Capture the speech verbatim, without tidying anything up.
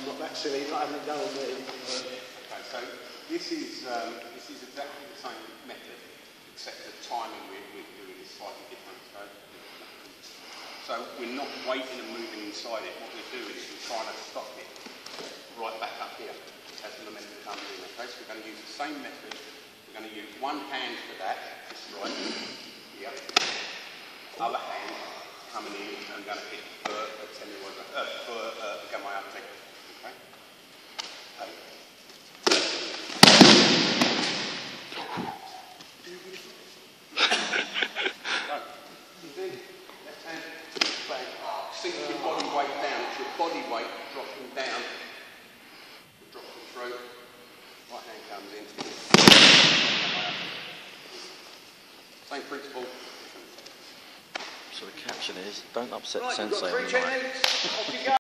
I'm not that silly, not having it go on me. Okay, so this is um, this is exactly the same method, except the timing we're, we're doing is slightly different. So, so we're not waiting and moving inside it. What we're doing is we're trying to stop it right back up here as the momentum comes in. Okay, so we're going to use the same method. We're going to use one hand for that, just right here. Other hand coming in and going to hit for a ten uh, for uh, gamma up. Okay. Okay. Left hand, bang. Sink your body weight down. It's your body weight dropping down. Dropping through. Right hand comes in. Same principle. So the caption is, don't upset Right, the sensei you've got three on the night. techniques. Off you go.